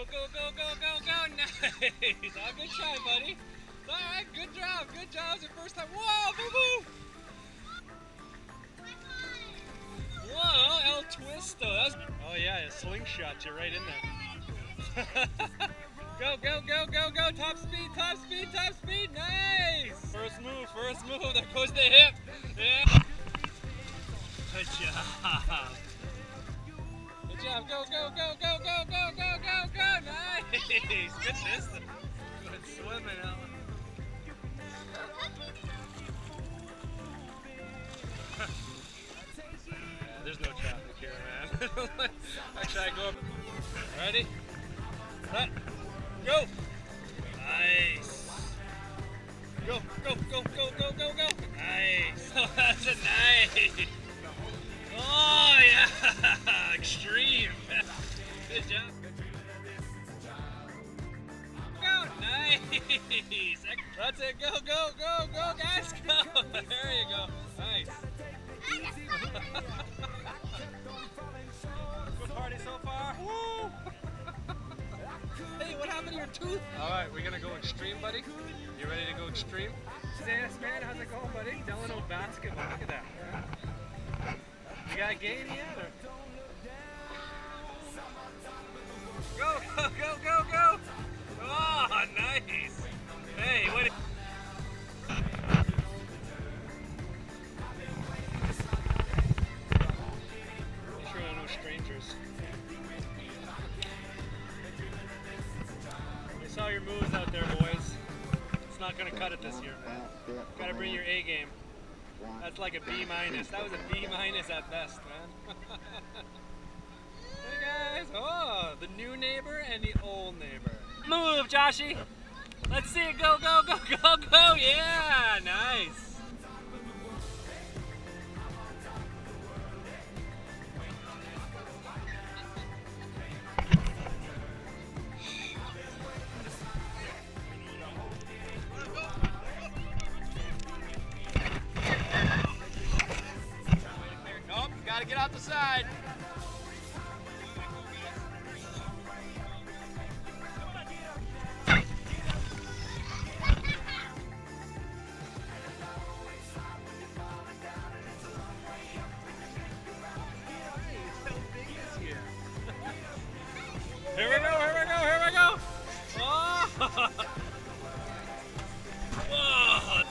Go, go, go, go, go, go. Nice. Oh, good try, buddy. All right, good job. Good job. It's your first time. Whoa, boo-boo. Whoa, El Twisto. Oh, yeah, a slingshot you right in there. Go, go, go, go, go. Top speed, top speed, top speed. Nice. First move, first move. There goes the hip. Yeah. Good job. Good job. Go, go, go, go, go, go, go, go, go. Nice. Good distance. Good swimming, Ellen. There's no traffic here, man. Actually, I go up. Ready? Set. Go. Nice. Go, go, go, go, go, go, go. Nice. Oh, that's a nice. Oh, yeah. Extreme. Good job. Go. Nice. That's it. Go, go, go, go, guys. Go. There you go. Nice. Good party so far. Woo. Hey, what happened to your tooth? All right, we're gonna go extreme, buddy. You ready to go extreme? Yes, man. How's it going, buddy? Delano basketball. Look at that. Man. You got a game yet? Or? Go, go, go, go, go! Oh, nice. Hey, what? Make sure there are no strangers. We saw your moves out there, boys. It's not gonna cut it this year, man. Gotta bring your A game. That's like a B minus. That was a B minus at best, man. Hey guys! Oh, the new neighbor and the old neighbor. Move, Joshy! Let's see it go, go, go, go, go! Yeah, nice. Nope, gotta get out the side. Here we go, here we go, here we go! Oh! Whoa!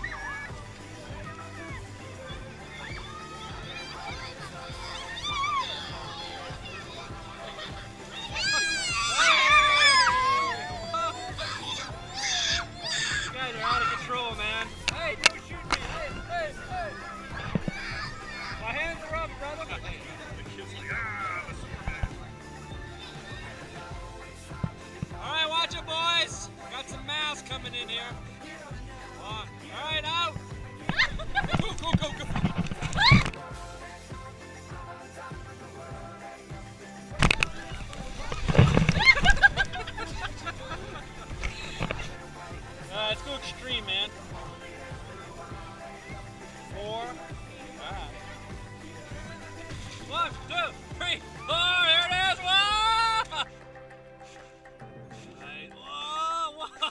You guys are out of control, man. Hey, don't shoot me! Hey, hey, hey! My hands are up, brother! Alright, watch it, boys! Got some mass coming in here. Alright, out! Go, go, go, go! Let's go extreme, man. 4, 5. 1, 2, 3, 4, here it is! Whoa! Nice. Whoa! Whoa!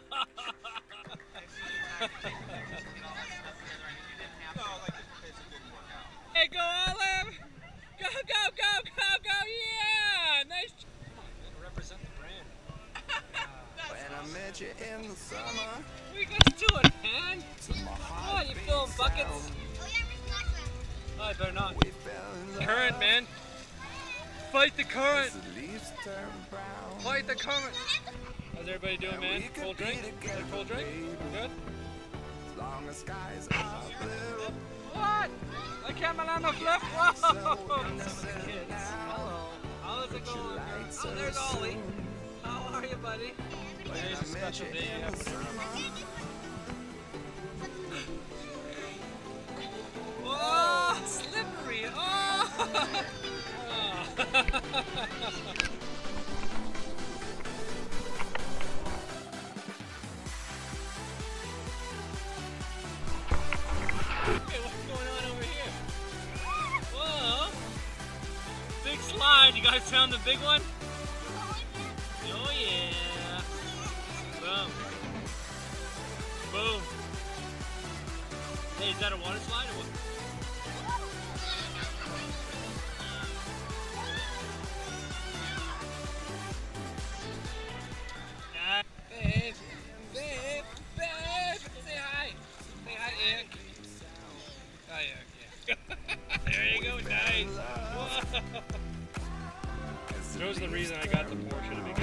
Hey, go Olive! Go, go, go, go, go! Yeah! Nice! Come on, man. Represent the brand. When I met you in the summer, What are you guys doing, man? Oh, you filling buckets? Oh, I better not. we fell in love. Current, man. Fight the current. The leaves turn brown. Fight the current. How's everybody doing, man? Cold drink? Is that a cold drink? Good? As long as skies are blue. What? I can't on the flip. Whoa! Kids. Hello. How is it going? Oh, there's Ollie. How are you, buddy? Today's a special day. In the summer, Oh, slippery. Oh! Okay, what's going on over here? Whoa! Big slide. You guys found the big one? Boom. Boom. Hey, is that a water slide or what? Babe, babe, babe, say hi. Say hi, Ick. Hi, Ick, yeah. There you go, nice. Whoa. That was the reason I got the Porsche to begin with.